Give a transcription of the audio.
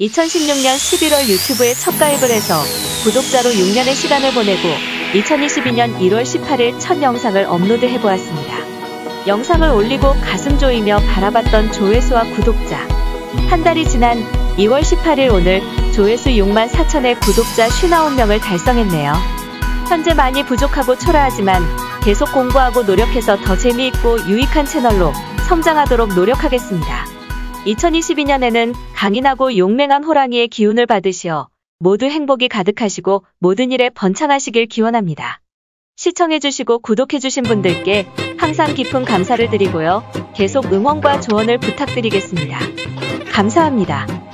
2016년 11월 유튜브에 첫 가입을 해서 구독자로 6년의 시간을 보내고 2022년 1월 18일 첫 영상을 업로드해보았습니다. 영상을 올리고 가슴 조이며 바라봤던 조회수와 구독자. 한 달이 지난 2월 18일 오늘 조회수 6만 4천의 구독자 59명을 달성했네요. 현재 많이 부족하고 초라하지만 계속 공부하고 노력해서 더 재미있고 유익한 채널로 성장하도록 노력하겠습니다. 2022년에는 강인하고 용맹한 호랑이의 기운을 받으시어 모두 행복이 가득하시고 모든 일에 번창하시길 기원합니다. 시청해주시고 구독해주신 분들께 항상 깊은 감사를 드리고요. 계속 응원과 조언을 부탁드리겠습니다. 감사합니다.